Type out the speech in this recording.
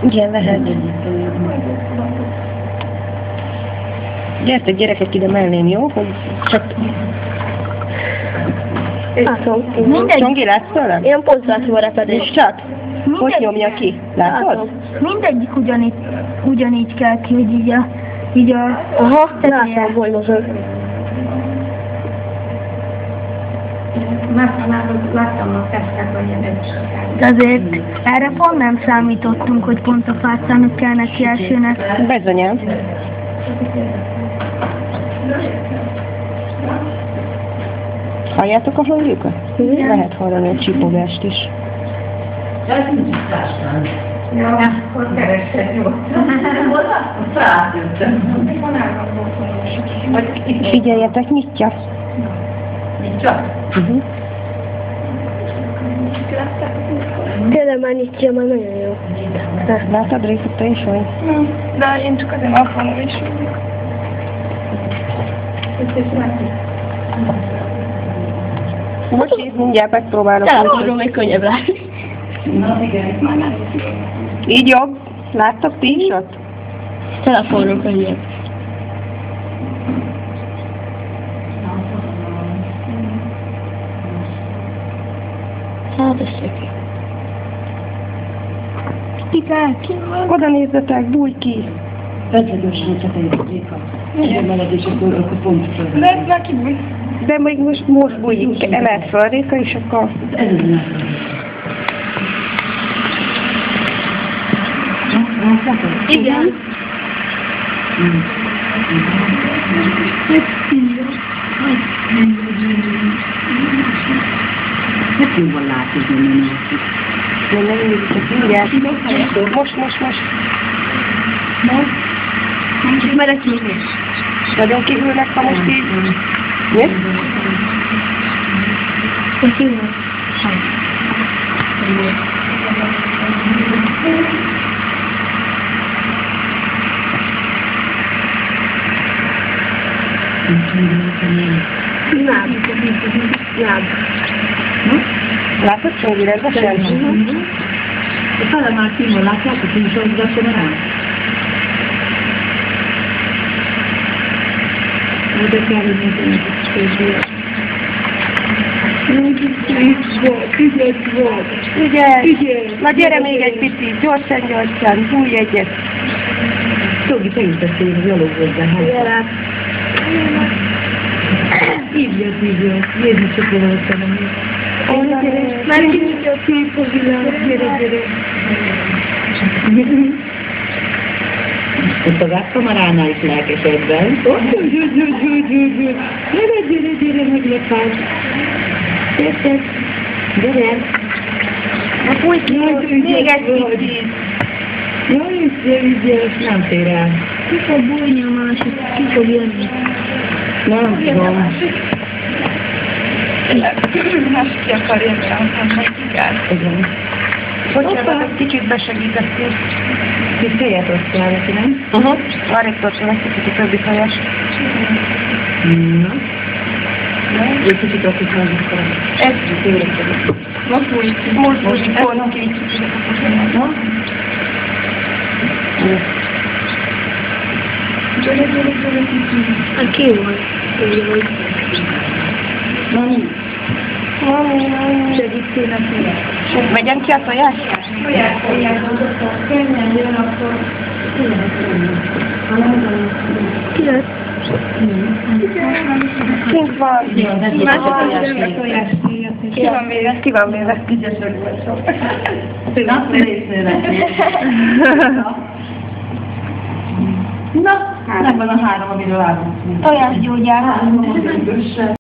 Igen, lehet. Gyertek gyerekek ide mellém, jó? Hogy csak... Látom. Csongi, látsz tőlem? Ilyen pozzátó repedés. És csak? Hogy nyomja ki? Látod? Mindegyik ugyanígy kell ki, hogy így a Aha, látom, hogy mozog. Láttam a festek, hogy ilyen de azért erre pont nem számítottunk, hogy pont a fácának kell neki elsőnek. Bezonyám. Halljátok a hangjukat? Lehet hallani a csipogást is. De ez nincs társadalmi. Ja, akkor keresek nyugodtan. Rájöttem. Figyeljetek, nyitja. Nyitja? Tényleg már nyitja, már nagyon jó. Látod, Réka, te is vagy? De én csak azért alkalom is vagyok. Most így mindjárt megpróbálok. Telefonról még könnyebb látni. Így jobb? Láttok ti is ott? Telefonról könnyebb. Hát ez szépen. Ki van? Oda nézzetek, bújj ki! Vezegősen csak egy Réka. Igen, veled, és akkor pont föl. Mert ki bújj. De még most bújjik, emelt föl Réka, és akkor... Ez az nem. Igen. Hát jobban látod, hogy nem látszik. Nem nézzük, mindjárt. Most. Most merek jönni. Nagyon kihűlnek, ha most így. Mi? Hogy hívnak? Nem. Látod, Csongi, rendesen? A fele már kívül látjátok, hogy is hozzá a kamerán? Oda kell, hogy mindenki közül. Ügyes! Na gyere még egy picit, gyorsan, bújj egyet. Togi, te is beszélj, hogy alul hozzá. Gyere. Így jött. Jézus, csak valahogy nem. Már kinyitja a kép a világ. Gyere. Ott a webkameránál is lelkesedben. Gyere, meglepás. Érted? Gyere. Na bújj ki, még egy picit. Jaj, ügyes, nem fér el. Ki fog bújni a másik? Ki fog jönni? Nem tudom. Most ki akar jönni, aztán meg kell. Igen. Bocsánat, egy kicsit besegítettünk. Kis fejet osztál neki, nem? Várj egy percre, egy kicsit a többi fejes. Na. Egy kicsit azt is megmutatom. Ez Most bújj ki. most pont így. Na? Gyere. Hát ki volt? Úgy vagy. Na, nincs. Segítség neki. Vegyem ki a tojást? Könnyen jön, akkor... Ki lett? Kint van. Ki van véve? Na, megvan a 3, amiről állunk. Tojásgyógyára.